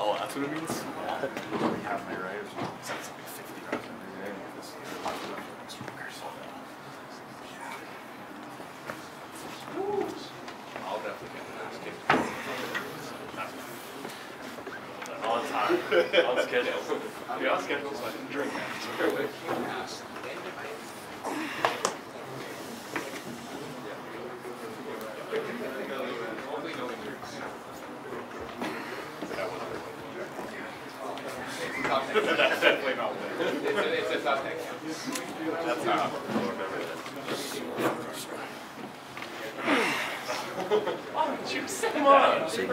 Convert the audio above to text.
Oh, that's what it means? Yeah. We have my right. It's like 50 rounds every day. This is popular for next workers. I'll definitely get the ass kicked. All the time. On schedule. Yeah, on schedule, so I didn't drink that. That's definitely not there. It's a tough thing. That's not. Why don't you say that?